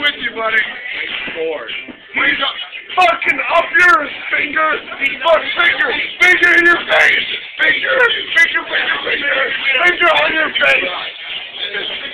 with you, buddy. Scored. He's fucking up yours, finger. Fuck, finger. Finger in your face. Finger on your face.